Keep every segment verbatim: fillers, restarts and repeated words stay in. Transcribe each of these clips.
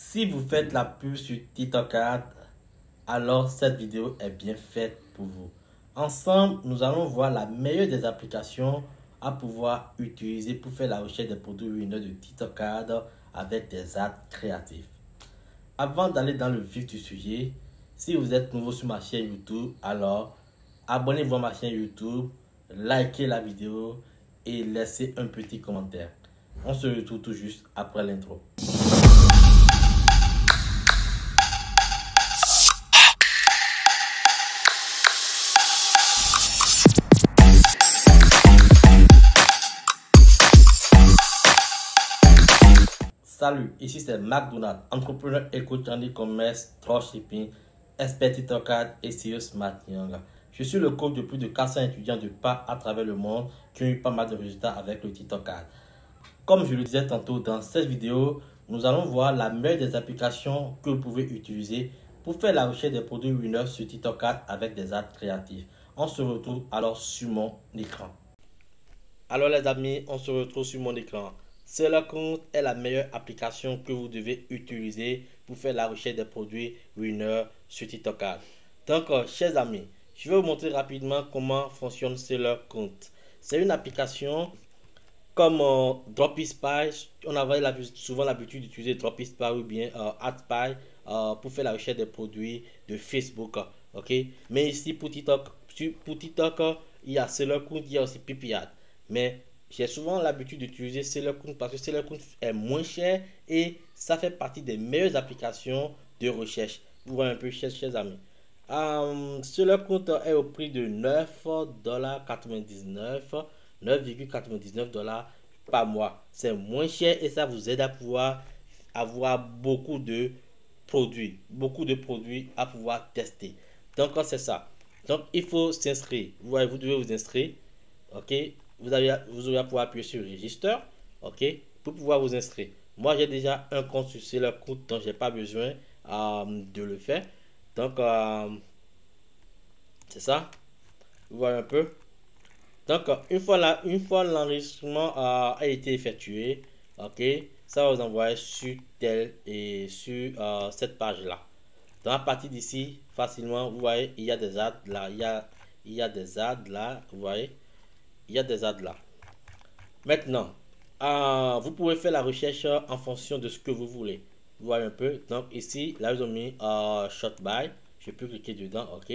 Si vous faites la pub sur TikTok Ad, alors cette vidéo est bien faite pour vous. Ensemble, nous allons voir la meilleure des applications à pouvoir utiliser pour faire la recherche des produits winner de TikTok Ad avec des ads créatifs. Avant d'aller dans le vif du sujet, si vous êtes nouveau sur ma chaîne YouTube, alors abonnez-vous à ma chaîne YouTube, likez la vidéo et laissez un petit commentaire. On se retrouve tout juste après l'intro. Salut, ici c'est McDonald, entrepreneur et coach en e-commerce, dropshipping, expert TikTok Ad et S E O Smart Young. Je suis le coach de plus de quatre cents étudiants de pas à travers le monde qui ont eu pas mal de résultats avec le TikTok Ad. Comme je le disais tantôt dans cette vidéo, nous allons voir la meilleure des applications que vous pouvez utiliser pour faire la recherche des produits winners sur TikTok Ad avec des ads créatifs. On se retrouve alors sur mon écran. Alors les amis, on se retrouve sur mon écran. SellerCount est la meilleure application que vous devez utiliser pour faire la recherche des produits winners sur TikTok Ad. Donc, euh, chers amis, je vais vous montrer rapidement comment fonctionne SellerCount. C'est une application comme euh, Dropispy. On avait la, souvent l'habitude d'utiliser Dropispy ou bien euh, AdSpy euh, pour faire la recherche des produits de Facebook. Ok, mais ici pour TikTok, pour TikTok, il y a SellerCount, il y a aussi PipiAd. Mais j'ai souvent l'habitude d'utiliser SellerCount parce que SellerCount est moins cher et ça fait partie des meilleures applications de recherche. Vous voyez un peu, chers, chers amis. Um, SellerCount est au prix de neuf virgule quatre-vingt-dix-neuf dollars, neuf virgule quatre-vingt-dix-neuf dollars par mois. C'est moins cher et ça vous aide à pouvoir avoir beaucoup de produits, beaucoup de produits à pouvoir tester. Donc c'est ça. Donc il faut s'inscrire. Vous voyez, vous devez vous inscrire. Ok. Vous, avez, vous aurez à pouvoir appuyer sur Register, ok, pour pouvoir vous inscrire. Moi, j'ai déjà un compte sur SellerCount, donc je n'ai pas besoin euh, de le faire. Donc, euh, c'est ça. Vous voyez un peu. Donc, une fois là, une fois l'enregistrement euh, a été effectué, ok, ça va vous envoyer sur tel et sur euh, cette page-là. Donc, à partir d'ici, facilement, vous voyez, il y a des ads là, il y a, il y a des ads là, vous voyez. Il y a des ads là. Maintenant, euh, vous pouvez faire la recherche en fonction de ce que vous voulez. Vous voyez un peu. Donc ici, là, ils ont mis euh, Short Buy. Je peux cliquer dedans. OK.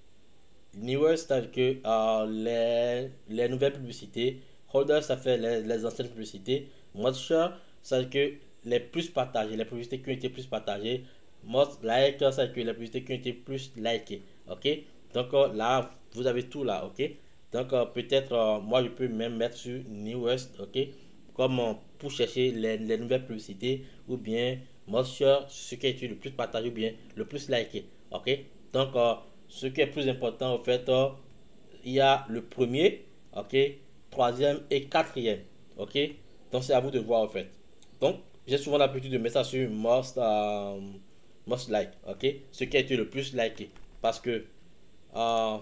Newer, c'est-à-dire que euh, les, les nouvelles publicités. Holder, ça fait les, les anciennes publicités. Most Share, c'est-à-dire que les plus partagées, les publicités qui ont été plus partagées. Most Like, c'est-à-dire que les publicités qui ont été plus likées. OK. Donc euh, là, vous avez tout là. OK. Donc euh, peut-être euh, moi je peux même mettre sur Newest, ok, comme euh, pour chercher les, les nouvelles publicités ou bien Moisture, ce qui est le plus partagé ou bien le plus liké, ok. Donc euh, ce qui est plus important en fait, euh, il y a le premier, ok, troisième et quatrième, ok. Donc c'est à vous de voir en fait. Donc j'ai souvent l'habitude de mettre ça sur most, euh, most like, ok, ce qui a été le plus liké parce que euh,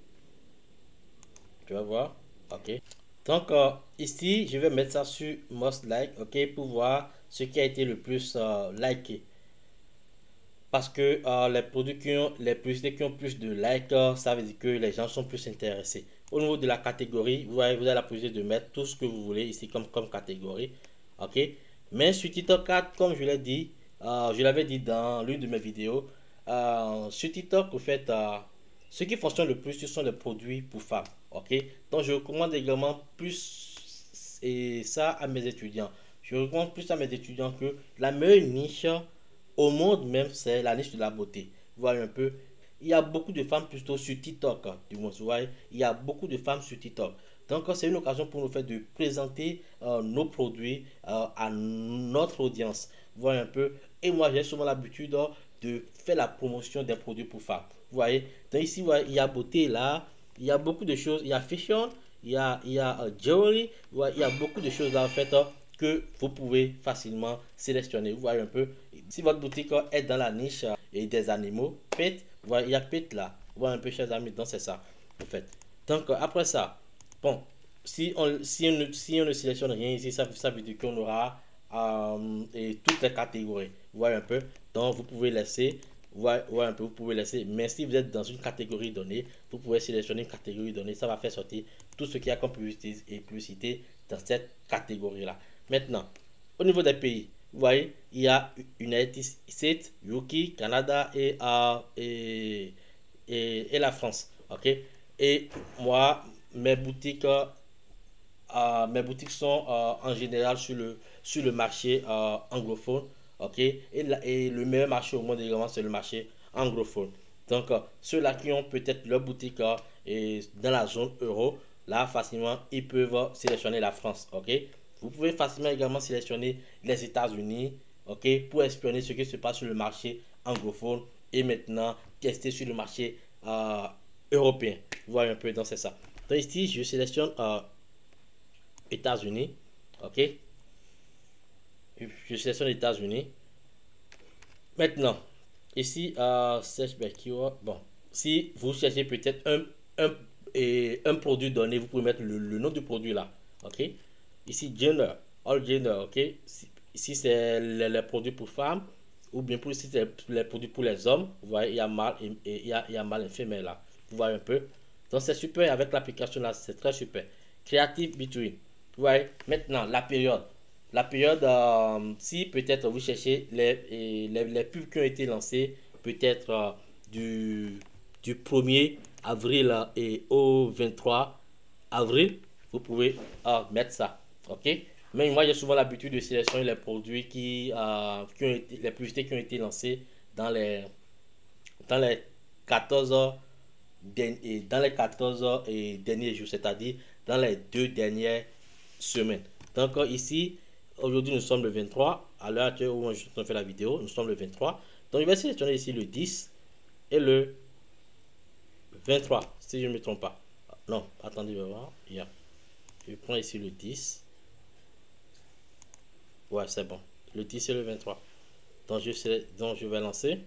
tu vas voir, ok. Donc euh, ici je vais mettre ça sur most like, ok, pour voir ce qui a été le plus euh, liké, parce que euh, les produits qui ont les publicités qui ont plus de likes, euh, ça veut dire que les gens sont plus intéressés. Au niveau de la catégorie, vous voyez, vous avez la possibilité de mettre tout ce que vous voulez ici comme comme catégorie, ok. Mais sur TikTok Ad, comme je l'ai dit, euh, je l'avais dit dans l'une de mes vidéos, euh, sur TikTok, au fait, euh, ce qui fonctionne le plus, ce sont les produits pour femmes. Ok, donc je recommande également plus et ça à mes étudiants. Je recommande plus à mes étudiants que la meilleure niche au monde même, c'est la niche de la beauté. Vous voyez un peu, il y a beaucoup de femmes plutôt sur TikTok. Du moins, vous voyez, il y a beaucoup de femmes sur TikTok. Donc c'est une occasion pour nous faire de présenter euh, nos produits euh, à notre audience. Vous voyez un peu, et moi j'ai souvent l'habitude de faire la promotion des produits pour femmes. Vous voyez, donc ici vous voyez, il y a beauté là, il y a beaucoup de choses, il y a fashion, il y a, il y a uh, jewelry, il y a beaucoup de choses là en fait uh, que vous pouvez facilement sélectionner. Vous voyez un peu, si votre boutique uh, est dans la niche uh, et des animaux, pet, vous voyez, il y a pet là, vous voyez un peu, chers amis, donc c'est ça en fait. Donc uh, après ça, bon, si on, si on, si on ne sélectionne rien ici, ça, ça veut dire qu'on aura um, et toutes les catégories. Vous voyez un peu. Donc, vous pouvez laisser, vous voyez, vous voyez un peu, vous pouvez laisser. Mais si vous êtes dans une catégorie donnée, vous pouvez sélectionner une catégorie donnée. Ça va faire sortir tout ce qui a comme publicité et publicité dans cette catégorie-là. Maintenant, au niveau des pays, vous voyez, il y a United States, U K, Canada et, euh, et, et, et la France. Ok. Et moi, mes boutiques, euh, mes boutiques sont euh, en général sur le, sur le marché euh, anglophone. Ok. Et, la- et le meilleur marché au monde également, c'est le marché anglophone. Donc, euh, ceux-là qui ont peut-être leur boutique euh, et dans la zone euro, là, facilement, ils peuvent sélectionner la France. Ok. Vous pouvez facilement également sélectionner les États-Unis, ok, pour espionner ce qui se passe sur le marché anglophone et maintenant tester sur le marché euh, européen. Vous voyez un peu, donc c'est ça. Donc ici, je sélectionne euh, États-Unis, ok. Je sélectionne les États-Unis. Maintenant, ici, euh, search by keyword. Bon, si vous cherchez peut-être un, un, et un produit donné, vous pouvez mettre le, le nom du produit là. Ok. Ici, gender, all gender. Ok. Si, si c'est les, les produits pour femmes, ou bien pour, si c'est les produits pour les hommes, vous voyez, il y a mâle et, et il, y a, il y a mâle et femelle là. Vous voyez un peu. Donc, c'est super avec l'application là, c'est très super. Creative Between. Vous voyez, maintenant, la période. La période, euh, si peut-être vous cherchez les, les, les pubs qui ont été lancées, peut-être euh, du, du premier avril euh, et au vingt-trois avril, vous pouvez euh, mettre ça. Ok? Mais moi, j'ai souvent l'habitude de sélectionner les produits qui, euh, qui ont été, les publicités qui ont été lancées dans les, dans les quatorze heures et dans les quatorze heures et derniers jours, c'est-à-dire dans les deux dernières semaines. Donc euh, ici, aujourd'hui nous sommes le vingt-trois, à l'heure actuelle où je suis en train de faire la vidéo, nous sommes le vingt-trois. Donc je vais sélectionner ici le dix et le vingt-trois, si je ne me trompe pas. Non, attendez, je vais voir. Yeah. Je prends ici le dix. Ouais, c'est bon. Le dix et le vingt-trois. Donc je, sais, donc je vais lancer.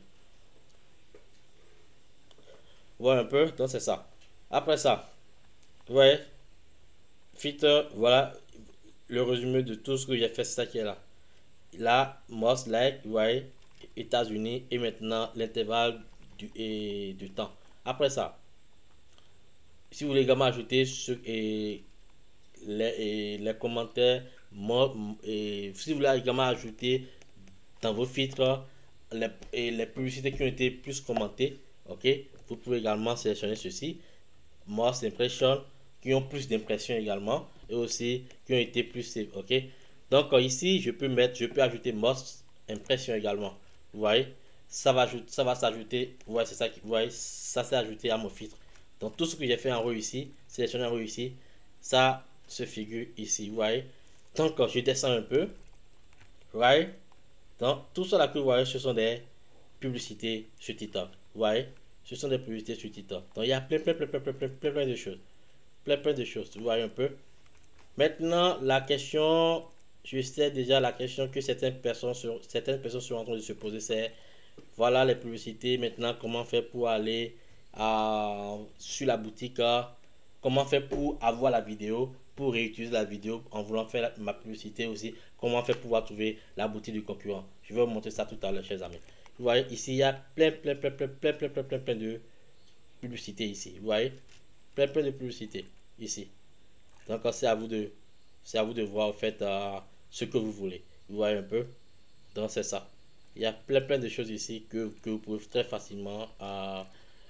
Voilà un peu, donc c'est ça. Après ça, vous voyez, filtre, voilà le résumé de tout ce que j'ai fait, c'est ça qui est là. Là, most like, vous voyez, États-Unis et maintenant l'intervalle du, et, du temps. Après ça, si vous voulez également ajouter ce, et, les, et, les commentaires, et, si vous voulez également ajouter dans vos filtres les, et les publicités qui ont été plus commentées, ok, vous pouvez également sélectionner ceci. Most impression, qui ont plus d'impressions également et aussi qui ont été plus ok. Donc ici je peux mettre, je peux ajouter most impression également. Vous voyez, ça va ça va s'ajouter. Vous voyez, c'est ça qui, vous voyez, ça s'est ajouté à mon filtre. Donc tout ce que j'ai fait en haut ici, sélectionner en haut ici, ça se figure ici. Vous voyez. Donc je descends un peu. Vous voyez. Donc tout cela que vous voyez, ce sont des publicités sur TikTok. Vous voyez, ce sont des publicités sur TikTok. Donc il y a plein plein plein plein plein plein, plein, plein de choses. Plein plein de choses. Vous voyez un peu. Maintenant, la question, je sais déjà la question que certaines personnes, sur, certaines personnes sont en train de se poser, c'est voilà les publicités. Maintenant, comment faire pour aller à, sur la boutique, comment faire pour avoir la vidéo, pour réutiliser la vidéo en voulant faire la, ma publicité aussi, comment faire pour pouvoir trouver la boutique du concurrent. Je vais vous montrer ça tout à l'heure, chers amis. Vous voyez, ici, il y a plein, plein, plein, plein, plein, plein, plein, plein, plein de publicités ici. Vous voyez, plein, plein de publicités ici. Donc, c'est à vous de, c'est à vous de voir, en fait, euh, ce que vous voulez. Vous voyez un peu. Donc, c'est ça. Il y a plein, plein de choses ici que, que vous pouvez très facilement euh,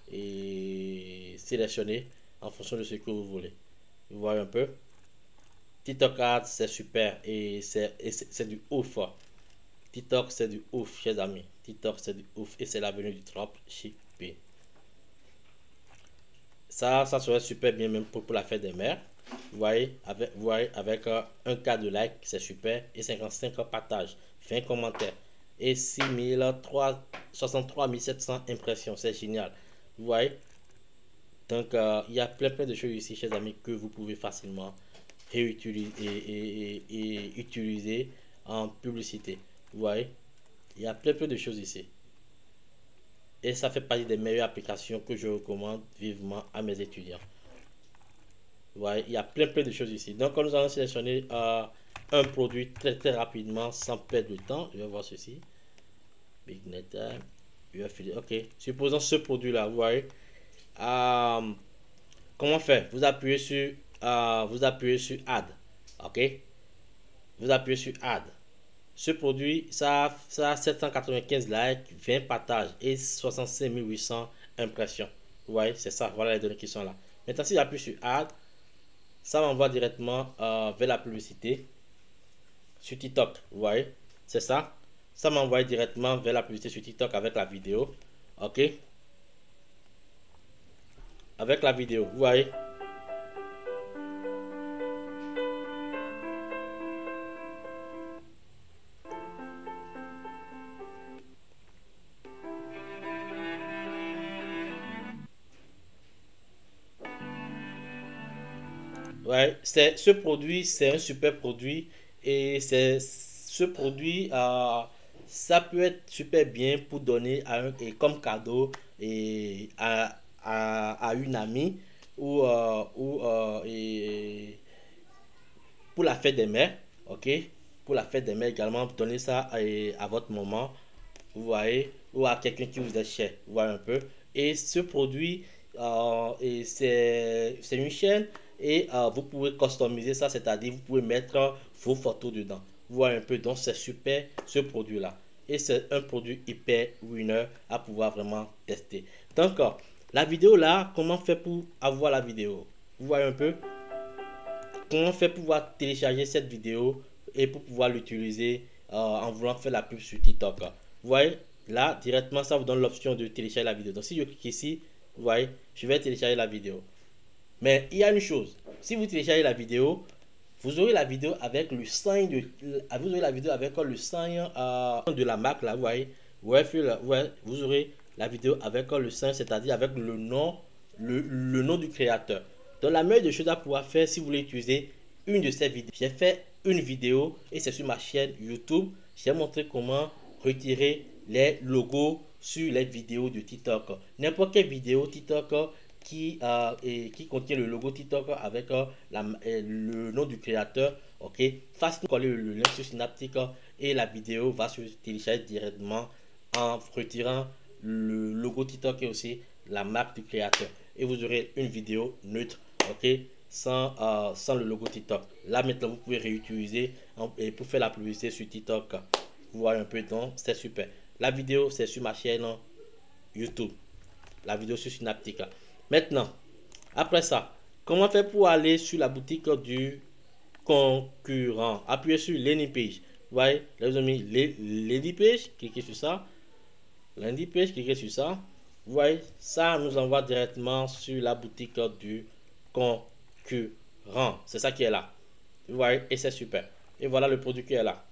et sélectionner en fonction de ce que vous voulez. Vous voyez un peu. TikTok Ads, c'est super et c'est du ouf. TikTok, c'est du ouf, chers amis. TikTok, c'est du ouf et c'est l'avenue du dropshipping. Ça, ça serait super bien même pour, pour la fête des mères. Vous voyez, avec, vous voyez, avec euh, un cas de like, c'est super. Et cinquante-cinq partages, vingt commentaires. Et six mille soixante-trois mille sept cents impressions. C'est génial. Vous voyez. Donc, euh, il y a plein, plein de choses ici, chers amis, que vous pouvez facilement réutiliser et, et, et, et utiliser en publicité. Vous voyez. Il y a plein, plein de choses ici. Et ça fait partie des meilleures applications que je recommande vivement à mes étudiants. Ouais, il y a plein plein de choses ici. Donc nous allons sélectionner euh, un produit très très rapidement sans perdre de temps. Je vais voir ceci. Big Net, ok. Supposons ce produit-là, vous voyez. Euh, comment faire? Vous appuyez sur, euh, vous appuyez sur Add, ok. Vous appuyez sur Add. Ce produit, ça, ça a sept cent quatre-vingt-quinze likes, vingt partages et soixante-cinq mille huit cents impressions. Vous voyez, c'est ça. Voilà les données qui sont là. Maintenant, si j'appuie sur Add, ça m'envoie directement euh, vers la publicité sur TikTok. Vous voyez, c'est ça. Ça m'envoie directement vers la publicité sur TikTok avec la vidéo. Ok. Avec la vidéo, vous voyez. Ouais, c'est ce produit, c'est un super produit et c'est ce produit, euh, ça peut être super bien pour donner à un, et comme cadeau et à, à, à une amie ou, euh, ou euh, et pour la fête des mères, ok? Pour la fête des mères également, donner ça à, à votre maman, vous voyez, ou à quelqu'un qui vous est cher, vous voyez un peu. Et ce produit, euh, et c'est c'est une chaîne et euh, vous pouvez customiser ça, c'est-à-dire vous pouvez mettre vos photos dedans. Vous voyez un peu, donc c'est super ce produit-là. Et c'est un produit hyper winner à pouvoir vraiment tester. Donc, euh, la vidéo là, comment faire pour avoir la vidéo? Vous voyez un peu? Comment faire pour pouvoir télécharger cette vidéo et pour pouvoir l'utiliser euh, en voulant faire la pub sur TikTok. Vous voyez, là, directement, ça vous donne l'option de télécharger la vidéo. Donc, si je clique ici, vous voyez, je vais télécharger la vidéo. Mais il y a une chose, si vous téléchargez la vidéo, vous aurez la vidéo avec le signe de, vous aurez la vidéo avec le signe euh, de la marque, là, vous voyez, ouais, vous aurez la vidéo avec le signe, c'est-à-dire avec le nom, le, le nom du créateur. Donc la meilleure des choses à pouvoir faire si vous voulez utiliser une de ces vidéos. J'ai fait une vidéo et c'est sur ma chaîne YouTube. J'ai montré comment retirer les logos sur les vidéos de TikTok. N'importe quelle vidéo TikTok qui, euh, et, qui contient le logo TikTok avec euh, la, euh, le nom du créateur. Ok, facilement coller le lien sur Synaptic et la vidéo va se télécharger directement en retirant le logo TikTok et aussi la marque du créateur. Et vous aurez une vidéo neutre, ok, sans, euh, sans le logo TikTok. Là maintenant vous pouvez réutiliser et pour faire la publicité sur TikTok. Vous voyez un peu, donc c'est super. La vidéo c'est sur ma chaîne YouTube, la vidéo sur Synaptic. Maintenant, après ça, comment faire pour aller sur la boutique du concurrent? Appuyez sur landing page. Vous voyez, là vous avez mis landing page, cliquez sur ça. Landing page, cliquez sur ça. Vous voyez, ça nous envoie directement sur la boutique du concurrent. C'est ça qui est là. Vous voyez, et c'est super. Et voilà le produit qui est là.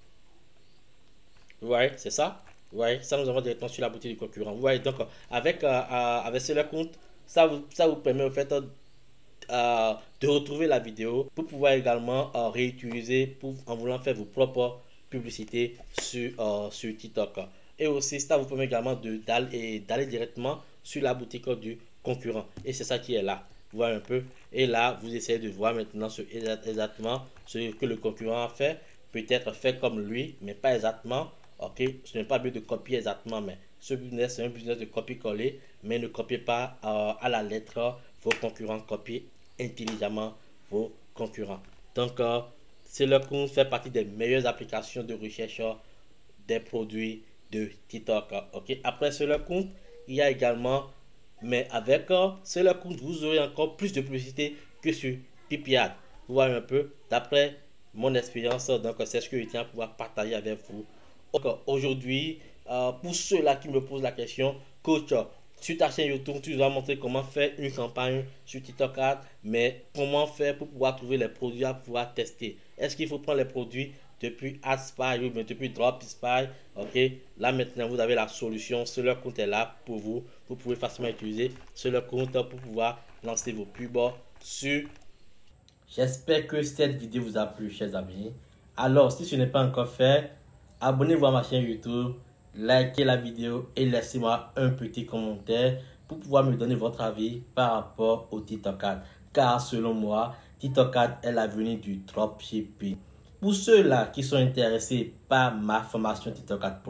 Vous voyez, c'est ça. Vous voyez, ça nous envoie directement sur la boutique du concurrent. Vous voyez, donc avec, euh, avec ce compte, ça vous, ça vous permet au fait euh, de retrouver la vidéo pour pouvoir également euh, réutiliser pour, en voulant faire vos propres publicités sur, euh, sur TikTok. Et aussi, ça vous permet également d'aller directement sur la boutique du concurrent. Et c'est ça qui est là. Vous voyez un peu. Et là, vous essayez de voir maintenant ce, exactement ce que le concurrent a fait. Peut-être fait comme lui, mais pas exactement. Ok, ce n'est pas but de copier exactement, mais ce business, c'est un business de copier-coller. Mais ne copiez pas euh, à la lettre vos concurrents. Copiez intelligemment vos concurrents. Donc, euh, c'est le compte fait partie des meilleures applications de recherche des produits de TikTok. Ok, après sur le compte, il y a également, mais avec euh, sur le compte, vous aurez encore plus de publicité que sur Pipiad. Vous voyez un peu, d'après mon expérience, donc c'est ce que je tiens à pouvoir partager avec vous. Donc aujourd'hui, euh, pour ceux-là qui me posent la question, coach, sur ta chaîne YouTube, tu vas montrer comment faire une campagne sur TikTok Ads, mais comment faire pour pouvoir trouver les produits à pouvoir tester. Est-ce qu'il faut prendre les produits depuis AdSpy ou bien depuis DropSpy? Ok, là maintenant vous avez la solution. Ce leur compte est là pour vous. Vous pouvez facilement utiliser ce leur compte pour pouvoir lancer vos pubs sur. J'espère que cette vidéo vous a plu, chers amis. Alors, si ce n'est pas encore fait, abonnez-vous à ma chaîne YouTube, likez la vidéo et laissez-moi un petit commentaire pour pouvoir me donner votre avis par rapport au TikTok Ads. Car selon moi, TikTok Ads est l'avenir du dropshipping. Pour ceux-là qui sont intéressés par ma formation TikTok Ads Pro,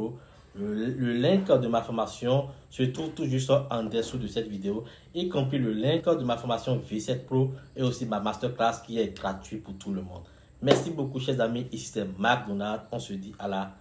Le, le link de ma formation se trouve tout juste en dessous de cette vidéo, y compris le link de ma formation V sept Pro et aussi ma masterclass qui est gratuite pour tout le monde. Merci beaucoup chers amis, ici c'est Marc Donald, on se dit à la